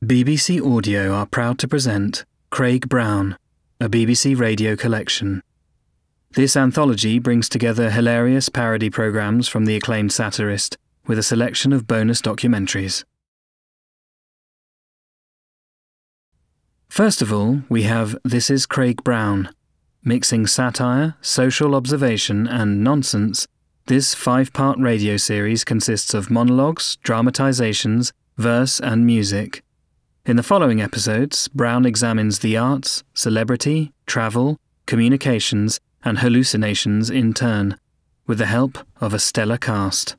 BBC Audio are proud to present Craig Brown, a BBC radio collection. This anthology brings together hilarious parody programmes from the acclaimed satirist with a selection of bonus documentaries. First of all, we have This is Craig Brown. Mixing satire, social observation and nonsense, this 5-part radio series consists of monologues, dramatisations, verse and music. In the following episodes, Brown examines the arts, celebrity, travel, communications and hallucinations in turn, with the help of a stellar cast.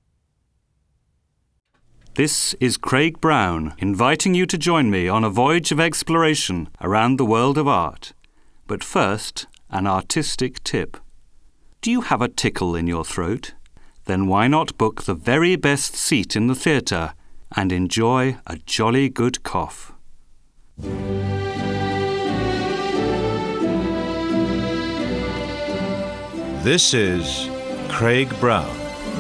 This is Craig Brown, inviting you to join me on a voyage of exploration around the world of art. But first, an artistic tip. Do you have a tickle in your throat? Then why not book the very best seat in the theatre and enjoy a jolly good cough? This is Craig Brown.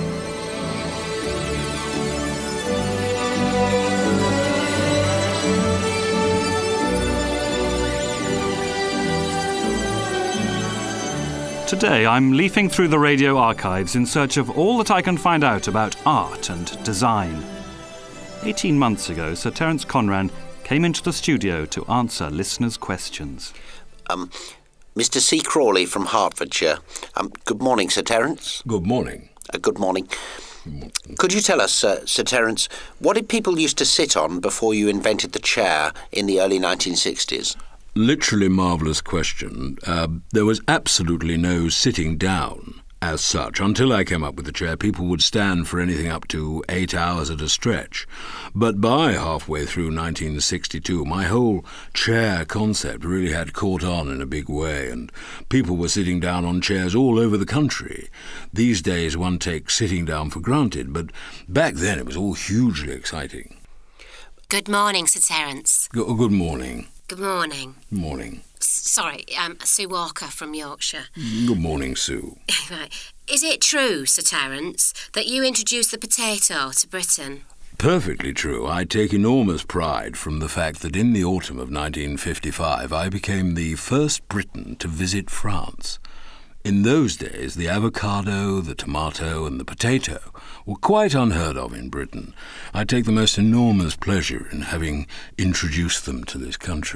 Today I'm leafing through the radio archives in search of all that I can find out about art and design. 18 months ago, Sir Terence Conran came into the studio to answer listeners' questions. Mr. C. Crawley from Hertfordshire. Good morning, Sir Terence. Good morning. Good morning. Could you tell us, Sir Terence, what did people used to sit on before you invented the chair in the early 1960s? Literally marvellous question. There was absolutely no sitting down as such. Until I came up with the chair, people would stand for anything up to 8 hours at a stretch. But by halfway through 1962, my whole chair concept really had caught on in a big way, and people were sitting down on chairs all over the country. These days one takes sitting down for granted, but back then it was all hugely exciting. Good morning, Sir Terence. Good morning. Good morning. Morning. Sorry, Sue Walker from Yorkshire. Good morning, Sue. Right. Is it true, Sir Terence, that you introduced the potato to Britain? Perfectly true. I take enormous pride from the fact that in the autumn of 1955 I became the first Briton to visit France. In those days, the avocado, the tomato and the potato were quite unheard of in Britain. I take the most enormous pleasure in having introduced them to this country.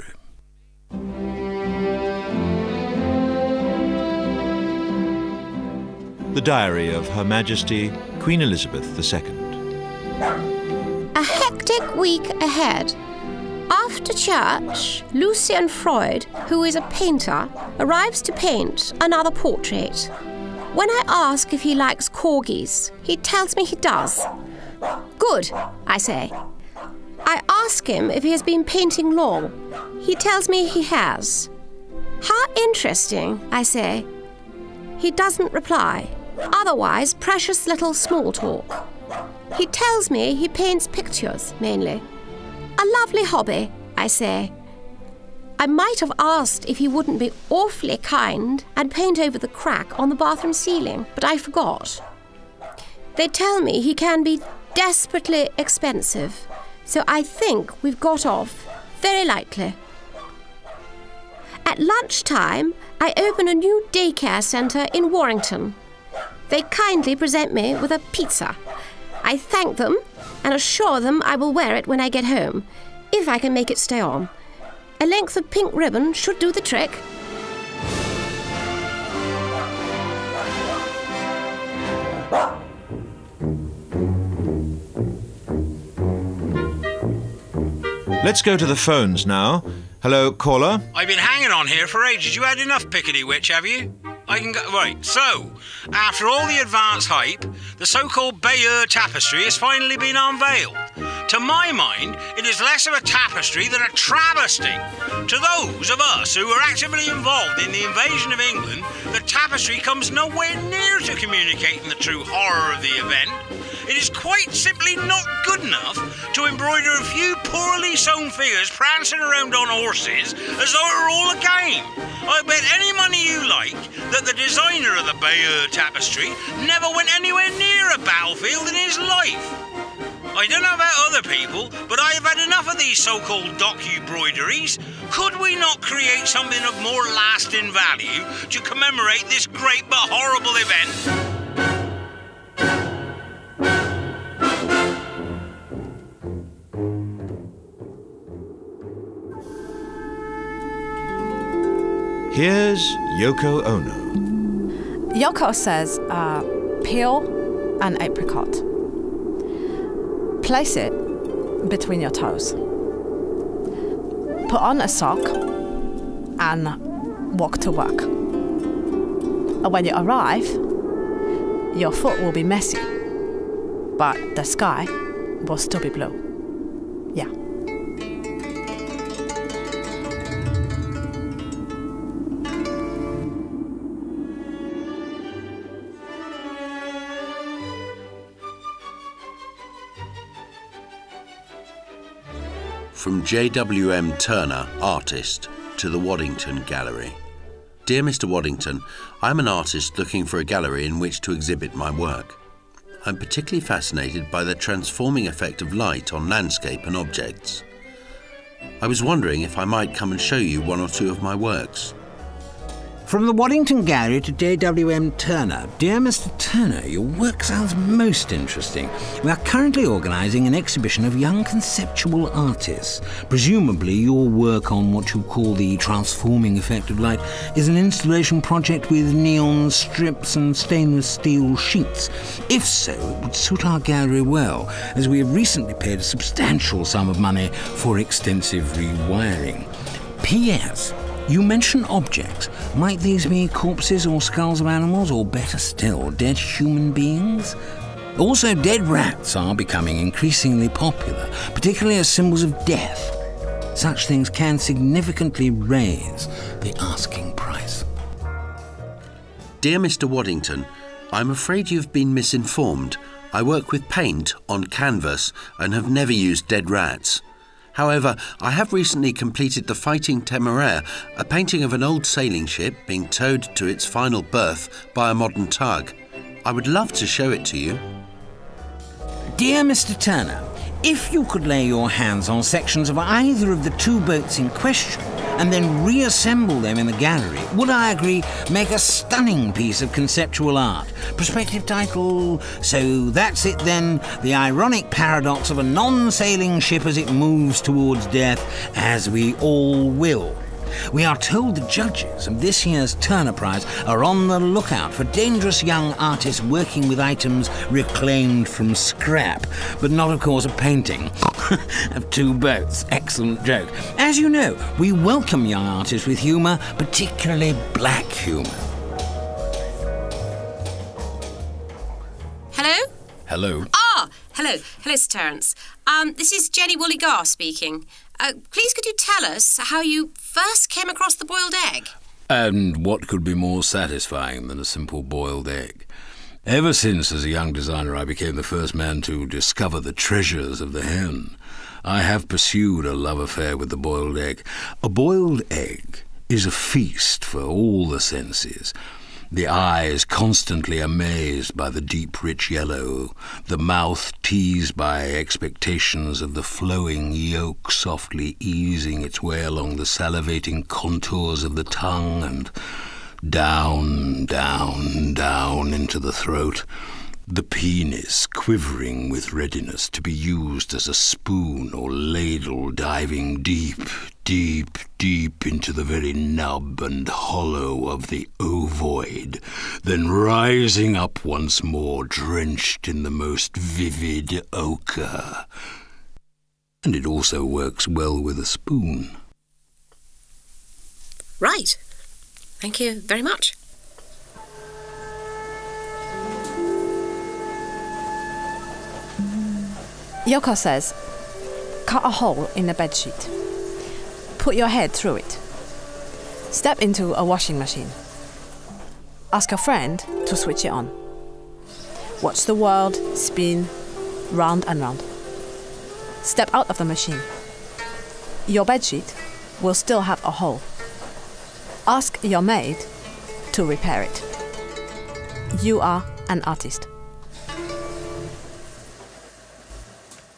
The Diary of Her Majesty Queen Elizabeth II. A hectic week ahead. After church, Lucien Freud, who is a painter, arrives to paint another portrait. When I ask if he likes corgis, he tells me he does. Good, I say. I ask him if he has been painting long. He tells me he has. How interesting, I say. He doesn't reply. Otherwise, precious little small talk. He tells me he paints pictures, mainly. A lovely hobby, I say. I might have asked if he wouldn't be awfully kind and paint over the crack on the bathroom ceiling, but I forgot. They tell me he can be desperately expensive, so I think we've got off very lightly. At lunchtime, I open a new daycare centre in Warrington. They kindly present me with a pizza. I thank them and assure them I will wear it when I get home, if I can make it stay on. A length of pink ribbon should do the trick. Let's go to the phones now. Hello, caller. I've been hanging on here for ages. You had enough pickety witch, have you? I can go... Right, so, after all the advance hype, the so-called Bayeux tapestry has finally been unveiled. To my mind, it is less of a tapestry than a travesty. To those of us who were actively involved in the invasion of England, the tapestry comes nowhere near to communicating the true horror of the event. It is quite simply not good enough to embroider a few poorly sewn figures prancing around on horses as though it were all a game. I bet any money you like that the designer of the Bayeux tapestry never went anywhere near a battlefield in his life. I don't know about other people, but I have had enough of these so-called docu-broideries. Could we not create something of more lasting value to commemorate this great but horrible event? Here's Yoko Ono. Yoko says, peel an apricot. Place it between your toes. Put on a sock and walk to work. And when you arrive, your foot will be messy, but the sky will still be blue. Yeah. From J.W.M. Turner, artist, to the Waddington Gallery. Dear Mr. Waddington, I am an artist looking for a gallery in which to exhibit my work. I'm particularly fascinated by the transforming effect of light on landscape and objects. I was wondering if I might come and show you one or two of my works. From the Waddington Gallery to J.W.M. Turner. Dear Mr. Turner, your work sounds most interesting. We are currently organising an exhibition of young conceptual artists. Presumably your work on what you call the transforming effect of light is an installation project with neon strips and stainless steel sheets. If so, it would suit our gallery well, as we have recently paid a substantial sum of money for extensive rewiring. P.S. You mention objects. Might these be corpses or skulls of animals, or better still, dead human beings? Also, dead rats are becoming increasingly popular, particularly as symbols of death. Such things can significantly raise the asking price. Dear Mr. Waddington, I'm afraid you've been misinformed. I work with paint on canvas and have never used dead rats. However, I have recently completed The Fighting Temeraire, a painting of an old sailing ship being towed to its final berth by a modern tug. I would love to show it to you. Dear Mr. Turner, if you could lay your hands on sections of either of the two boats in question and then reassemble them in the gallery, would, I agree, make a stunning piece of conceptual art. Prospective title, So That's It Then, the ironic paradox of a non-sailing ship as it moves towards death, as we all will. We are told the judges of this year's Turner Prize are on the lookout for dangerous young artists working with items reclaimed from scrap, but not, of course, a painting of two boats. Excellent joke. As you know, we welcome young artists with humour, particularly black humour. Hello? Hello. Ah, hello. Hello, Sir Terence. This is Jenny Woolly-Gar speaking. Please could you tell us how you first came across the boiled egg? And what could be more satisfying than a simple boiled egg? Ever since, as a young designer, I became the first man to discover the treasures of the hen, I have pursued a love affair with the boiled egg. A boiled egg is a feast for all the senses. The eye is constantly amazed by the deep, rich yellow, the mouth teased by expectations of the flowing yolk softly easing its way along the salivating contours of the tongue and down, down, down into the throat, the penis quivering with readiness to be used as a spoon or ladle, diving deep, deep, deep into the very nub and hollow of the ovoid, then rising up once more, drenched in the most vivid ochre. And it also works well with a spoon. Right. Thank you very much. Yoko says, cut a hole in the bedsheet. Put your head through it. Step into a washing machine. Ask a friend to switch it on. Watch the world spin round and round. Step out of the machine. Your bedsheet will still have a hole. Ask your maid to repair it. You are an artist.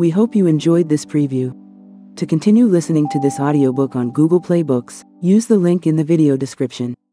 We hope you enjoyed this preview. To continue listening to this audiobook on Google Play Books, use the link in the video description.